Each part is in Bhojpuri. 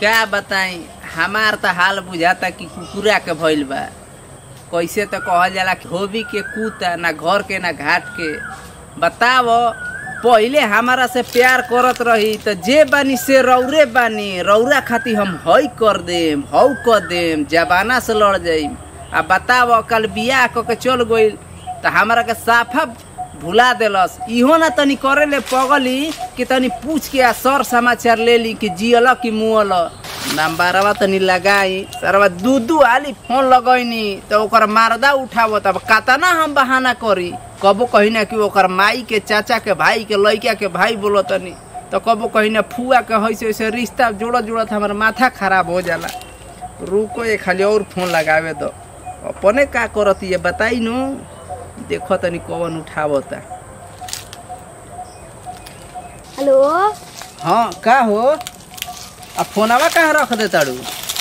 क्या बताई हमार तो हाल बुझाता कि कुकुरा के भइल बा। कैसे तो कहल जाला धोबी के कुत्ता ना घर के ना घाट के। बताव पहले हमारा से प्यार करत रही तो जे बानी से रौरे बानी, रौरा खातिर हम हई कर देम हऊ कर देम, जबाना से लड़ जाइम। आ बताव कल बियाह क के चल गइल तो हमारा के साफा भुला देलस। इहो ना तनी करे ले पगली कि तनी पूछ के आ सर समाचार ले ली कि जियल कि मुअल। नंबरवा तनी लगाई सरवा दू आली फोन लगैनी तो ओकर मारदा उठाव तब कतना हम बहाना करी। कबो कही ना कि ओकर माई के चाचा के भाई के लड़का के भाई बोलो तनी तो कबो कही ना फुआ के हैसे वैसे रिश्ता जोड़त हमार माथा खराब हो जाला। रुको ये खाली और फोन लगावे दो अपने का करत ये बताई नु। देखो तनी कौन उठावता। हेलो हाँ का हो अब फोनवा कहाँ रख दे ताड़ू?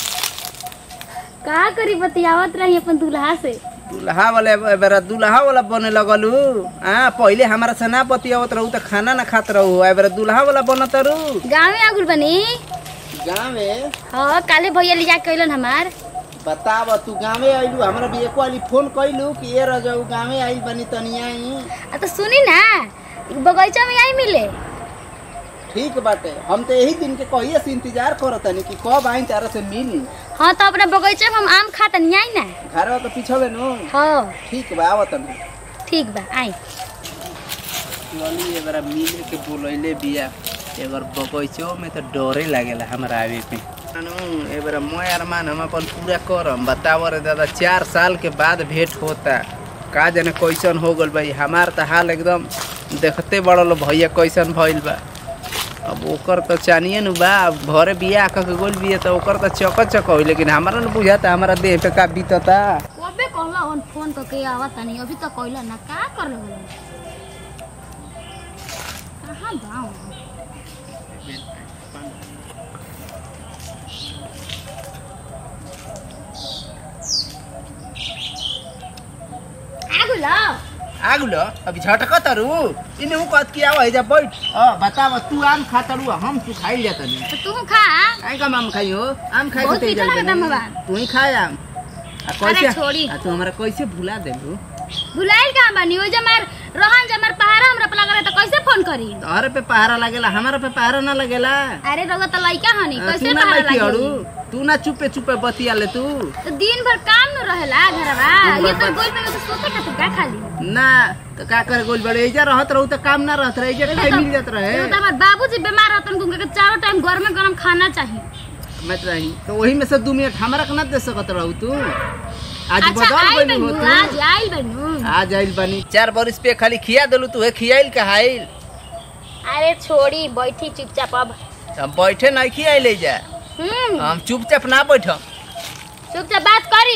का करी बतियावत रही अपन दूल्हा से। दूल्हा वाला बने लगलू। हाँ पहले हमारा से ना बतियावत रहू तो खाना ना खात रहू। एबार दूल्हा वाला बनत रहू। गाँव में आगुल बनी। गाँव में? हाँ काले भैया लिया कैलन हमार। बताव तू गाँव में आइलू हमरा भी एको वाली फोन कैलू कि ये रजऊ गाँव में आइल बनी तनिया आई। तो सुनी ना बगीचा में आई मिले। ठीक बाटे हम तो यही दिन के कहिए से इंतजार करतनी कि कब आई तारा से मिली। हाँ तो अपना बगीचा में हम आम खातनी आई ना। घरवा तो पीछे नु। हाँ ठीक बा आवत ना। ठीक बा आई। वाली एबार मिले के बोलैले बिया एबार बगीचो में तो डरे लागेला हमरा आवे पे। एबार मैं अरमान हम अपन पूरा करम। बताव रे दादा 4 साल के बाद भेंट होता का जाने कैसन हो गल भाई। हमार तो हाल एकदम देखते बड़ल भैया कैसन भइल बा। अब ओकर तो चानिए नु बा घरे बियाह क के गोल बिया तो ओकर तो चक होई लेकिन हमारा न बुझाता हमारा देह पे का बीतता। कबे कहला on फोन क के आवत नहीं अभी तक कहला ना का कर ले कहां गाँव आगुलो अभी झटक तरु इने हु कत किया हो जा बैठ। बताव तू आम खा तरु हम तू खाई जात नहीं तो तू खा। काहे का आम खाई हो? आम खाई बहुत तो मीठा लगता मवा। तू ही खाए आम। अरे छोड़ी तू हमरा कैसे भुला देलू? भुलाइल का बानी ओ जमार रहन जमार पहाड़ा हमरा पे लगा तो कैसे फोन करी। तोहरे पे पहाड़ा लागेला हमरा पे पहाड़ा ना लागेला। अरे रउआ त लइका हनी कैसे तू ना पहाड़ा लइकी लागी। हड़ू तू ना चुपे बतिया ले तू। तो दिन भर काम न रहेला घरवा ये तो गोल में तो सोते खातिर का खाली ना तो का करे गोल बड़े एजा रहत रहू तो काम ना रहत रहे एजा खाई मिल जात रहे। तो हमर बाबूजी बीमार रहतन गुंगे के चारों टाइम घर में गरम खाना चाहिए। मत रही तो वही में से 2 मिनट हमरा के ना दे सकत रहू तू। आज अच्छा बदल आई गइल हो बनू तू। आज आई बनू आज आइल बनी 4 बरिस पे खाली खिया देलू तू है खियाइल कहाइल। अरे छोड़ी बैठी चुपचाप अब हम बैठे नहीं खियाइले जा। हम चुपचाप ना बैठम चुपचाप बात करी।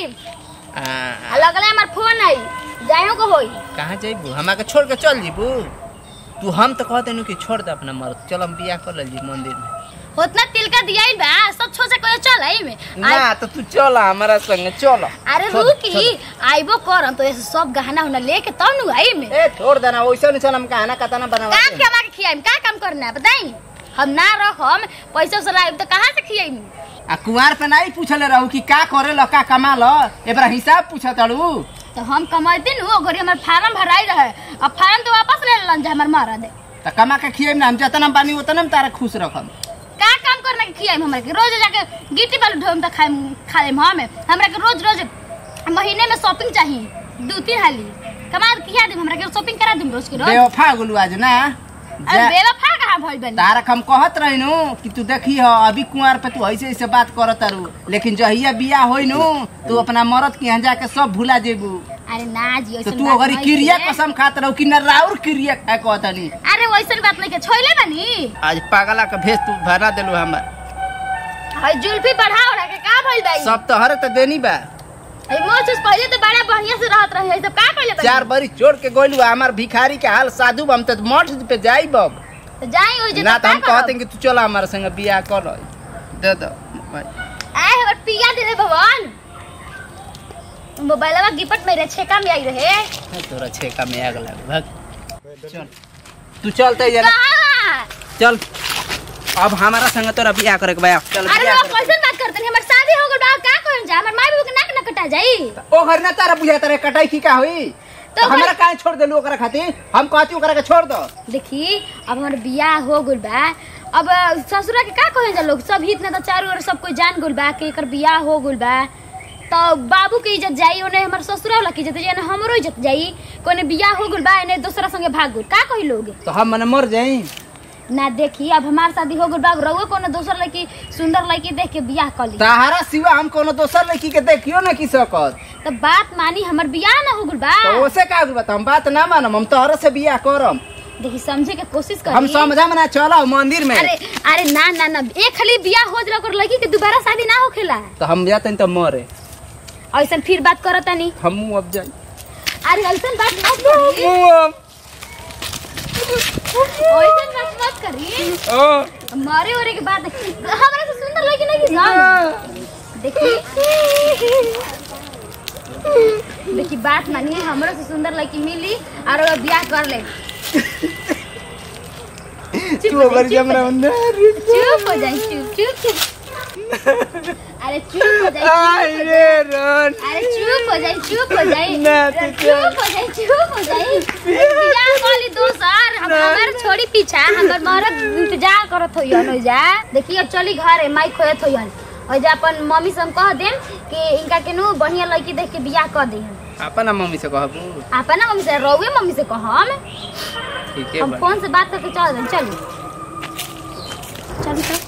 लगले हमर फोन आई जायो को होई कहां जाइबू हमरा के छोड़ के चल जीबू तू। हम तो कहते नु कि छोड़ दे अपना मर्द चल हम बियाह कर ले जी मंदिर में। उतना तिल का दिया बा सब छोसे कोई चल आई में ना तो तू चल हमरा संग चल। अरे रुकी आइबो करम तो ऐसे सब गहना होना लेके तब नु आई में। ए छोड़ देना वैसा नहीं चल हम गहना कतना बनावा काम के के खियाई का काम करना है बताई। हम ना रखम पैसा से लाइब तो कहां से खियाई। आ कुंवार पे नहीं पूछले रहू कि का करे ल का कमा ल एबरा हिसाब पूछत अड़ू। तो हम कमाइते नु घरी हमर फार्म भराई रहे अब फार्म तो वापस ले लन जा हमर मारा दे त कमा के खियाई ना हम जतना बानी उतना हम तारा खुश रखम। का काम करना के खियाई हमरा के रोज जाके गिट्टी बालू ढोम त खाए खा लेम हम हमरा के रोज महीने में शॉपिंग चाहिए 2-3 हाली कमा खिया दे हमरा के शॉपिंग करा दूं रोज के रोज। बेवफा गुलू आज ना अरे बेवफा कहां भइल बनी। तारा हम कहत रहिनु कि तू देखी हो अभी कुंवार पे तू ऐसे ऐसे बात करत रहू लेकिन जहिया बियाह होई नु तू अपना मरद के यहाँ जाके सब भुला जेबू। अरे ना जी तो तू अगर क्रिया कसम खात रहू कि ना राउर क्रिया का कहतनी। अरे वैसन बात नहीं के छोइले बनी आज पागला के भेस तू भरा देलू हमर। हाय जुल्फी बढ़ाओ रे के का भइल बाई सब तो हर त देनी बा। ए मोचस पहले तो बड़ा बढ़िया से रहत रहे सब का पहले 4 बरी छोड़ के गोलू हमर भिखारी के हाल साधु हम त मठ पे जाइब तो जाई हो जे ना त हम कहते कि तू चल हमर संग बियाह कर दे दो आए हमर पिया दे रे भगवान मोबाइलवा गिफ्ट मेरे छेका में आई रहे तोरा छेका में आग लग भाग चल तू चलते जरा कहां चल अब हमारा संग तोरा बियाह करे के बा चल अरे बियाह बाबा कैसे बात करते हैं? हमर शादी हो गइल बा, का कहन जा? हमर माई बाबू के नाक न कटा जाई? ओ घर ना तारा बुझा तारे कटाई की का होई तो हमरा काहे छोड़ देलू ओकरा खातिर? हम कहती ओकरा के छोड़ दो। देखी अब हमर बियाह हो गइल बा, अब ससुरा के का कहन जा लोग? सब हित ना तो चारों ओर सब कोई जान गइल बा कि एकर बियाह हो गइल बा, तो बाबू के इज्जत जाई, ओने हमर ससुरा वाला के इज्जत जाई, ना हमरो इज्जत जाई। कोने बियाह हो गइल बा, एने दूसरा संगे भाग गइल, का कहि लोग? तो हम मने मर जाई ना। देखी अब हमार शादी हो गइल बा, रउए कोनो दूसर लड़की सुंदर लड़की देख के बियाह कर ली। ताहारा सिवा हम कोनो दोसर लड़की के देखियो ना की सकत। तो बात मानी, हमर बियाह ना हो गइल बा। तो ओसे का होइल बा? हम बात ना मानम, हम तोहरा से बियाह करम। देखी समझे के कोशिश करी। हम समझा में ना चलो मंदिर में। अरे अरे ना ना ना, एक खाली बियाह हो जला कर लड़की के दोबारा शादी ना होखेला। तो हम जाते तो मरे। ऐसन फिर बात करता नहीं। हम अब जाई। अरे ऐसन बात मत करी, ऐसन बात मत करी। मरे ओरे के बाद हमरा से सुंदर लड़की नहीं की जान। देखी देखी बात मानिए, हमरा से सुंदर लड़की मिली और वो बियाह कर ले। चुप हो जाए, चुप हो जाए, चुप चुप। अरे चुप हो जाए, अरे चुप हो जाए, चुप हो जाए, चुप हो जाए, चुप हो जाए। बियाह वाली दोसर हमारे छोड़ी पीछा, हमर मरद इंतजार करत होइयन हो जा। देखिए चली घरे माई खोयत होइयन और जा अपन मम्मी से हम कह देम कि इनका केनु बढ़िया लड़की देख के बियाह कर देहन। अपना मम्मी से कहबू? अपना मम्मी से, रउए मम्मी से कहम। ठीक है, हम फोन से बात करके चल चल चल।